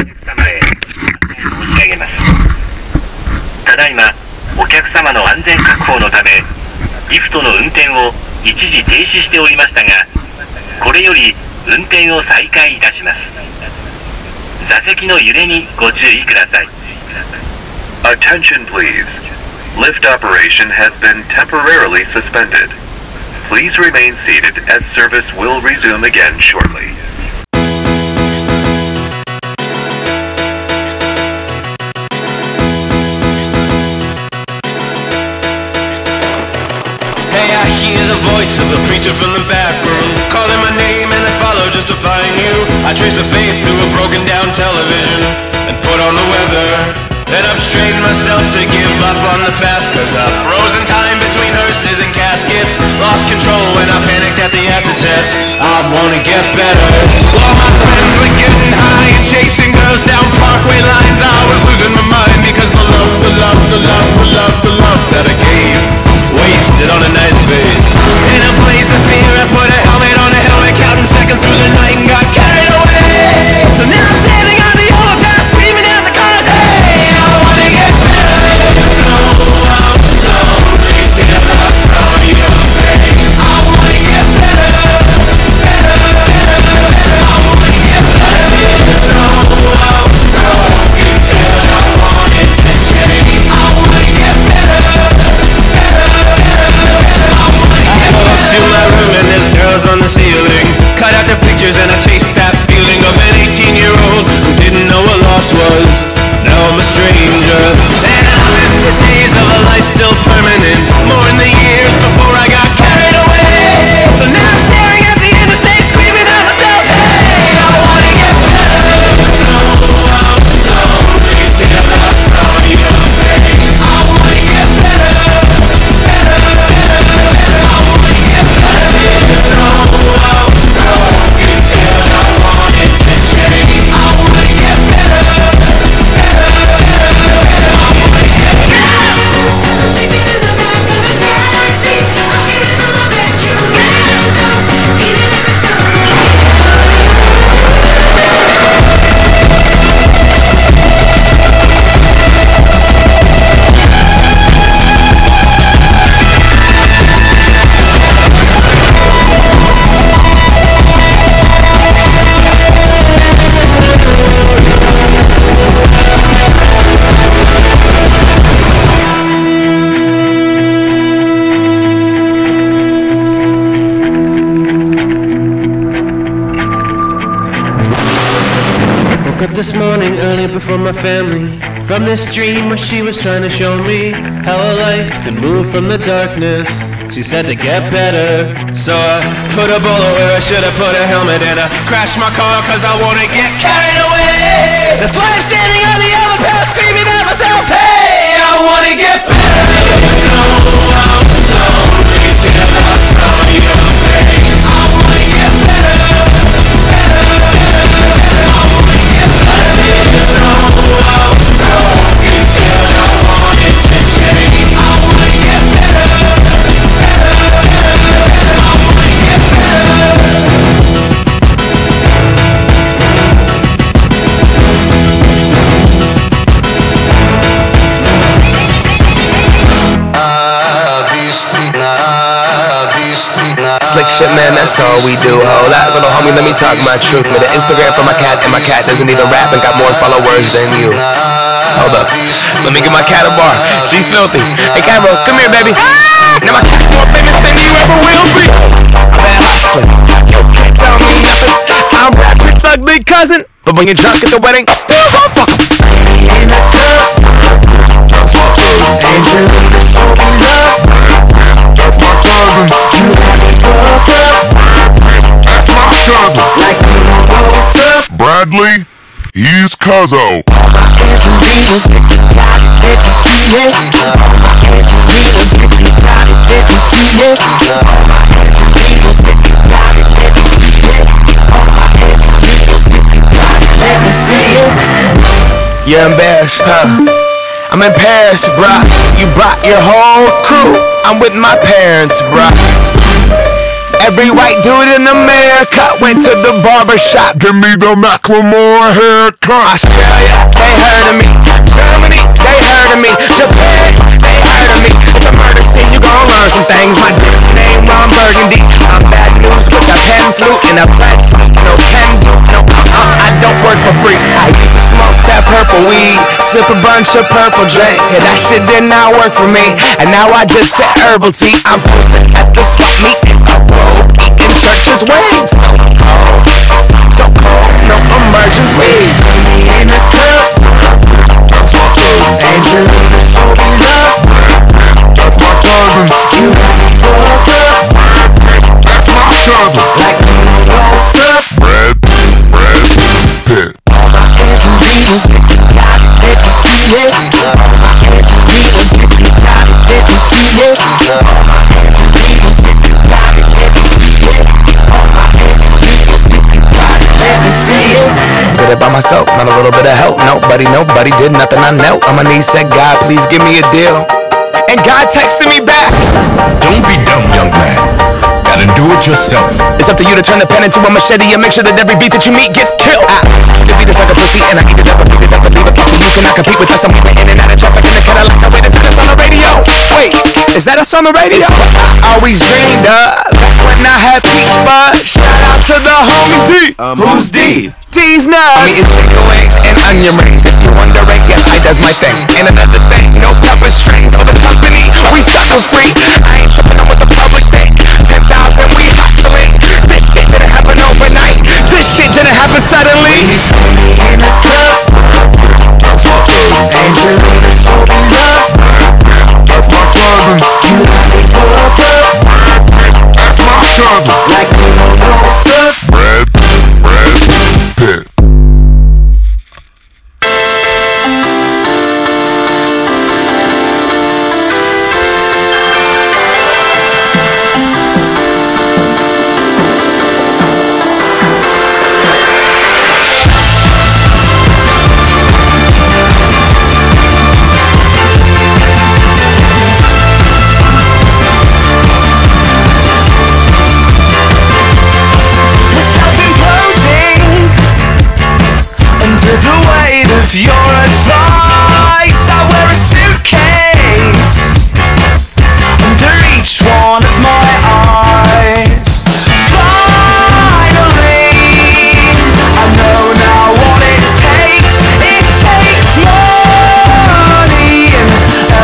申し上げます。ただいまお客様の安全確保のためリフトの運転を一時停止しておりましたが、これより運転を再開いたします。座席の揺れにご注意ください。 Attention please. Lift operation has been temporarily suspended. Please remain seated as service will resume again shortly. Hey, I hear the voice of the preacher from the back room, calling my name and I follow just to find you. I trace the faith through a broken down television and put on the weather. And I've trained myself to give up on the past, cause I've frozen time between hearses and caskets. Lost control when I panicked at the acid test. I wanna get better. All my friends were getting high and chasing girls down parkway lines. I was losing my mind because the love that I gave wasted on a nice face. In a place of fear I put a helmet on a helmet, counting seconds through the night and got carried away. So now I'm standing on the overpass screaming at the cars, hey, I wanna get better. No, I'm slowly till I saw your face. I wanna get better, better, better, better. I wanna get better. No, I'm slowly till I wanted to change. I wanna get better, better, better, better. I wanna get better. I go up to my room and there's girls on the ceiling. Cut out the pictures and I chased that feeling of an 18-year-old who didn't know what loss was. Now I'm a stranger, and I miss the days of a life still permanent, more in the years before I got carried away. So now I'm staring at the interstate screaming at myself, hey, I wanna get better. No, I'm slowly till I saw your face. I wanna get better, better, better, better. I wanna get better. No, I'm slowly till I wanted to change. I wanna get better. This morning early before my family, from this dream where she was trying to show me how a life could move from the darkness. She said to get better, so I put a bullet where I should have put a helmet, and I crashed my car cause I wanna get carried away. That's why I'm standing on the overpass screaming at myself, hey, I wanna get better. No, I'm slowly till I saw your face. I wanna get better, better, better, better. I wanna get better. No, I'm slowly till I wanted to change. I wanna get better, better, better, better. I wanna get better. Slick shit, man, that's all we do. Hold up, little homie, let me talk my truth. Made an Instagram for my cat, and my cat doesn't even rap and got more followers than you. Hold up, let me get my cat a bar. She's filthy. Hey, Cairo, come here, baby. Now my cat's more famous than you ever will be. I've been hustling. You can't tell me nothing. I'm Brad Pitt's ugly cousin, but when you're drunk at the wedding, still gon' fuck him. See me in the club. That's my cousin. Angelina, show me love. That's my cousin. You got me fucked up. That's my cousin. Like you know what's up. Bradley, he's Cuzzo. Angelinas, if you got it, let me see it. Angelinas, if you got it, let me see it. Angelinas, if you got it, let me see it. Angelinas, if you got it, let me see it. You're embarrassed, huh? I'm in Paris, bruh. You brought your whole crew. I'm with my parents, bruh. Every white dude in America went to the barber shop. Give me the Macklemore haircut. Australia, they heard of me. Germany, they heard of me. Japan, they heard of me. It's a murder scene, you gon' learn some things. My name Ron Burgundy. I'm bad news with a pen flute and a plaid suit. No can do, no I don't work for free. I used to smoke that purple weed, sip a bunch of purple drink. Yeah, that shit did not work for me. And now I just sip herbal tea. I'm posted at the swap meet in a robe, eating church's wings. So cold, no emergency. See me in the club, that's my cousin. Angelina, show me love, That's my cousin. you got me fucked up. That's my cousin. Like you know what's up. Brad Pitt. All my Angelinas, if you got it, let me see it. All my Angelinas, if you got it, let me see it. All my Angelinas, if you got it, let me see it. All my Angelinas, if you got it, let me see it. Did it by myself, not a little bit of help. Nobody did nothing, I knelt on my knees, said, God, please give me a deal. And God texted me back. Don't be dumb, young man. Gotta do it yourself. It's up to you to turn the pen into a machete and make sure that every beat that you meet gets killed. I treat the beat is like a pussy and I eat it up and beat it up and leave it up to you. Cannot compete with us. I'm moving in and out of traffic in the Cadillac. Wait, is that us on the radio? Wait, is that us on the radio? It's what I always dreamed of. Back when I had peach bud. Shout out to the homie D. Who's D? D's nuts. I'm eating chicken wings and onion rings. If you're wondering, yes, I does my thing. And another thing, no puppet strings or the company. We sucker free. I ain't tripping on what the public think. 10,000, we hustling. This shit didn't happen overnight. This shit didn't happen suddenly. You see me in the club. That's my cousin. Angelina, show me love. That's my cousin. You got me fucked up. That's my cousin. Like you don't know what's up. Brad Pitt. Your advice, I wear a suitcase under each one of my eyes. Finally, I know now what it takes. It takes money and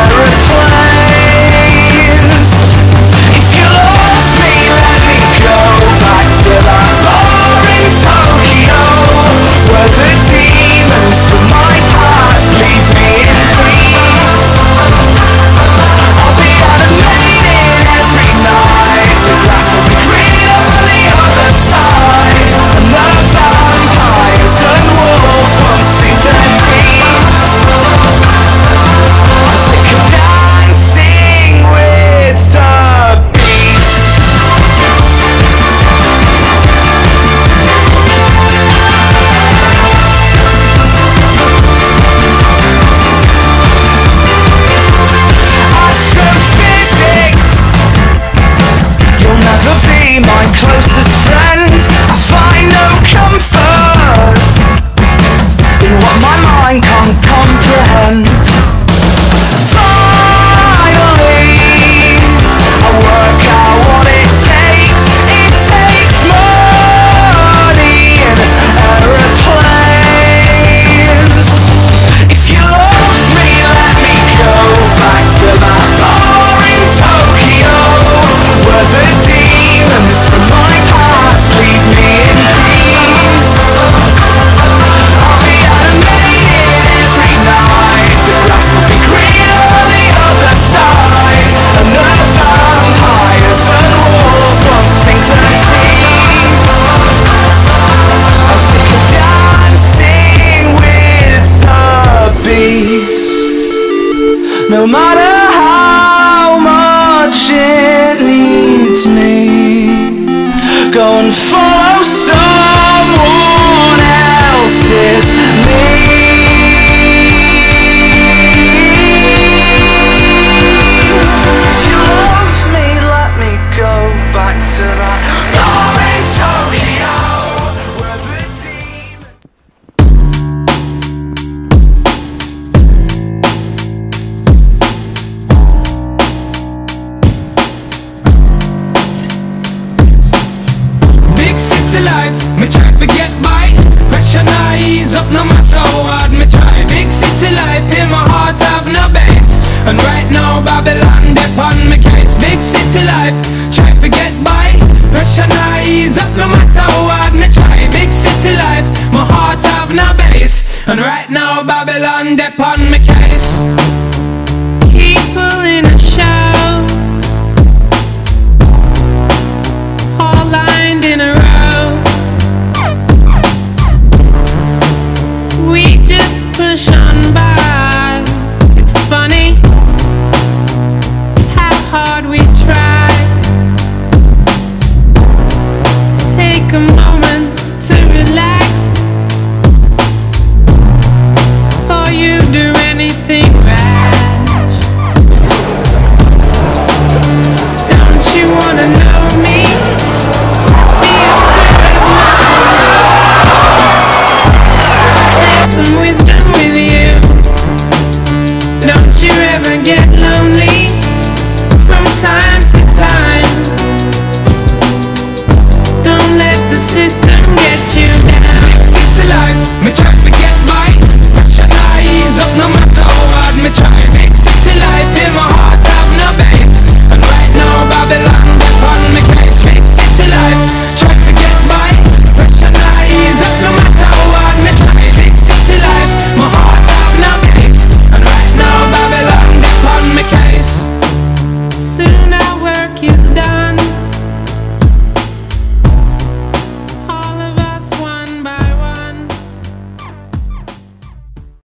aeroplanes. If you lost me, let me go back to that bar in Tokyo, where the demons from my past leave me in peace. I'll be animated every night. The grass will be green on the other side, and the vampires and wolves won't sing their teeth. I'm sick of dancing with the beast. Astrophysics, you'll never be my closest friend. I find no comfort in what my mind can't comprehend. Finally, I work out what it takes. It takes money and aeroplanes. If you lost me, let me go back to that bar in Tokyo, where the demons from my past leave me in peace. I'll be animated every night. The grass will be green on the other side, and the vampires and wolves won't sink their teeth. I'm sick of dancing with the beast. No matter how much it needs me, go and follow someone else's lead. If you love me, let me go back to that life. Try to get by, pressure not ease up no matter how hard me try. Big city life, my heart have no base, and right now Babylon dep on me case. Keep pulling